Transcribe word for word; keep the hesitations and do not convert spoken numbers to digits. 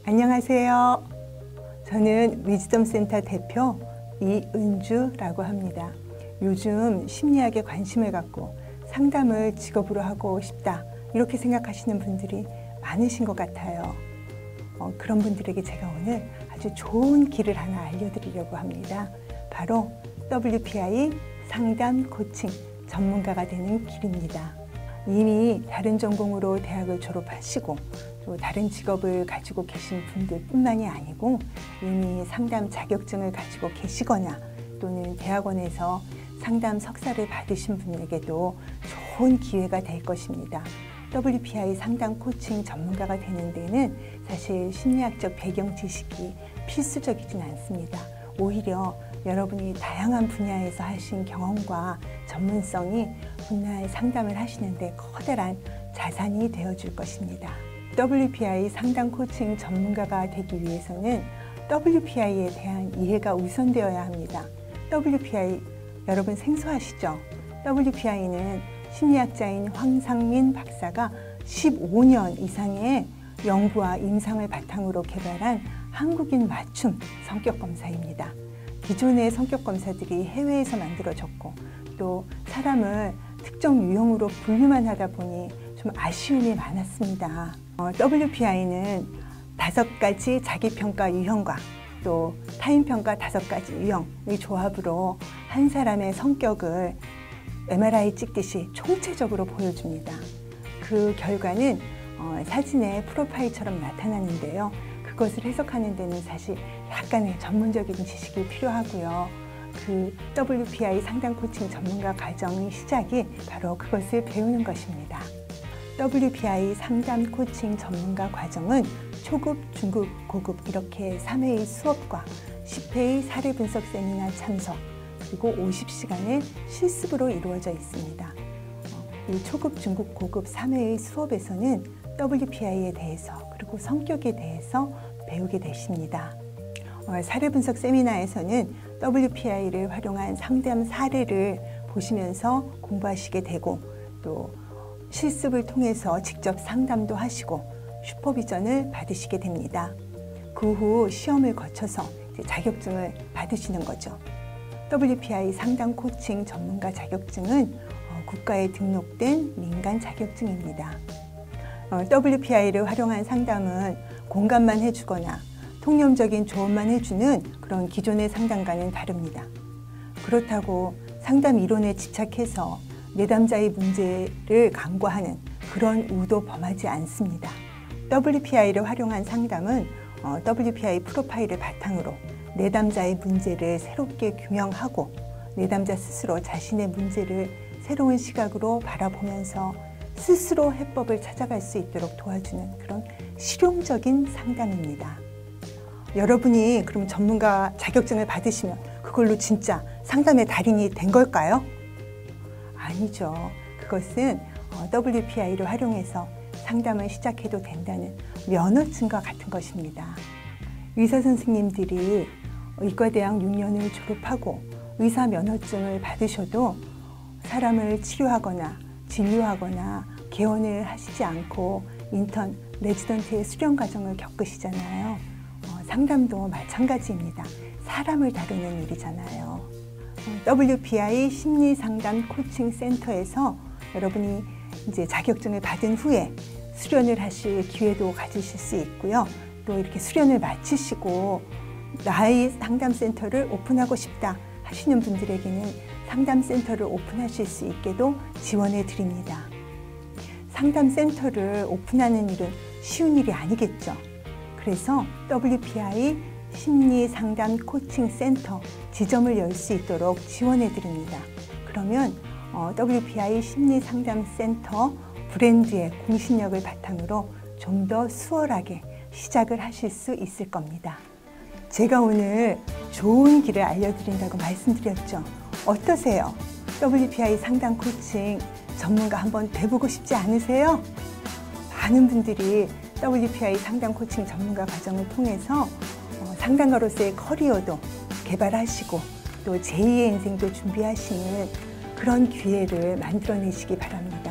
안녕하세요. 저는 위즈덤 센터 대표 이은주라고 합니다. 요즘 심리학에 관심을 갖고 상담을 직업으로 하고 싶다 이렇게 생각하시는 분들이 많으신 것 같아요. 어, 그런 분들에게 제가 오늘 아주 좋은 길을 하나 알려드리려고 합니다. 바로 더블유피아이 상담 코칭 전문가가 되는 길입니다. 이미 다른 전공으로 대학을 졸업하시고 또 다른 직업을 가지고 계신 분들 뿐만이 아니고 이미 상담 자격증을 가지고 계시거나 또는 대학원에서 상담 석사를 받으신 분에게도 좋은 기회가 될 것입니다. 더블유피아이 상담 코칭 전문가가 되는 데는 사실 심리학적 배경 지식이 필수적이진 않습니다. 오히려 여러분이 다양한 분야에서 하신 경험과 전문성이 훗날 상담을 하시는데 커다란 자산이 되어줄 것입니다. 더블유피아이 상담 코칭 전문가가 되기 위해서는 더블유피아이에 대한 이해가 우선되어야 합니다. 더블유피아이 여러분 생소하시죠? 더블유피아이는 심리학자인 황상민 박사가 십오 년 이상의 연구와 임상을 바탕으로 개발한 한국인 맞춤 성격검사입니다. 기존의 성격검사들이 해외에서 만들어졌고 또 사람을 특정 유형으로 분류만 하다 보니 좀 아쉬움이 많았습니다. 어, 더블유피아이는 다섯 가지 자기평가 유형과 또 타인평가 다섯 가지 유형의 조합으로 한 사람의 성격을 엠알아이 찍듯이 총체적으로 보여줍니다. 그 결과는 어, 사진의 프로파일처럼 나타나는데요. 그것을 해석하는 데는 사실 약간의 전문적인 지식이 필요하고요. 그 더블유피아이 상담 코칭 전문가 과정의 시작이 바로 그것을 배우는 것입니다. 더블유피아이 상담 코칭 전문가 과정은 초급, 중급, 고급 이렇게 삼 회의 수업과 십 회의 사례 분석 세미나 참석 그리고 오십 시간의 실습으로 이루어져 있습니다. 이 초급, 중급, 고급 삼 회의 수업에서는 더블유피아이에 대해서 그리고 성격에 대해서 배우게 되십니다. 사례 분석 세미나에서는 더블유피아이를 활용한 상담 사례를 보시면서 공부하시게 되고 또 실습을 통해서 직접 상담도 하시고 슈퍼비전을 받으시게 됩니다. 그 후 시험을 거쳐서 이제 자격증을 받으시는 거죠. 더블유피아이 상담 코칭 전문가 자격증은 국가에 등록된 민간 자격증입니다. 더블유피아이를 활용한 상담은 공감만 해주거나 통념적인 조언만 해주는 그런 기존의 상담과는 다릅니다. 그렇다고 상담 이론에 집착해서 내담자의 문제를 간과하는 그런 의도 범하지 않습니다. 더블유피아이를 활용한 상담은 어, 더블유피아이 프로파일을 바탕으로 내담자의 문제를 새롭게 규명하고 내담자 스스로 자신의 문제를 새로운 시각으로 바라보면서 스스로 해법을 찾아갈 수 있도록 도와주는 그런 실용적인 상담입니다. 여러분이 그럼 전문가 자격증을 받으시면 그걸로 진짜 상담의 달인이 된 걸까요? 아니죠. 그것은 더블유피아이를 활용해서 상담을 시작해도 된다는 면허증과 같은 것입니다. 의사 선생님들이 의과대학 육 년을 졸업하고 의사 면허증을 받으셔도 사람을 치료하거나 진료하거나 개원을 하시지 않고 인턴, 레지던트의 수련 과정을 겪으시잖아요. 어, 상담도 마찬가지입니다. 사람을 다루는 일이잖아요. 더블유피아이 심리상담 코칭 센터에서 여러분이 이제 자격증을 받은 후에 수련을 하실 기회도 가지실 수 있고요. 또 이렇게 수련을 마치시고 나의 상담센터를 오픈하고 싶다 하시는 분들에게는 상담센터를 오픈하실 수 있게도 지원해 드립니다. 상담센터를 오픈하는 일은 쉬운 일이 아니겠죠. 그래서 더블유피아이 심리상담 코칭 센터 지점을 열 수 있도록 지원해 드립니다. 그러면 어, 더블유피아이 심리상담센터 브랜드의 공신력을 바탕으로 좀 더 수월하게 시작을 하실 수 있을 겁니다. 제가 오늘 좋은 길을 알려드린다고 말씀드렸죠. 어떠세요? 더블유피아이 상담 코칭 전문가 한번 돼보고 싶지 않으세요? 많은 분들이 더블유피아이 상담 코칭 전문가 과정을 통해서 상담가로서의 커리어도 개발하시고 또 제이의 인생도 준비하시는 그런 기회를 만들어내시기 바랍니다.